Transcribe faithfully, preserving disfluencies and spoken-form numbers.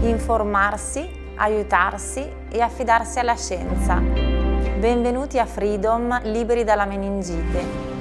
informarsi, aiutarsi e affidarsi alla scienza. Benvenuti a Freedom, liberi dalla meningite.